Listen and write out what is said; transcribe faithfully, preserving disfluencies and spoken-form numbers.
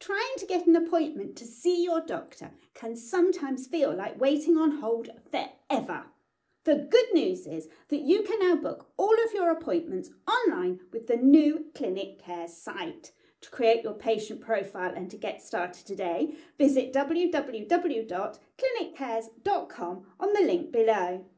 Trying to get an appointment to see your doctor can sometimes feel like waiting on hold forever. The good news is that you can now book all of your appointments online with the new Clinic Cares site. To create your patient profile and to get started today, visit w w w dot clinic cares dot com on the link below.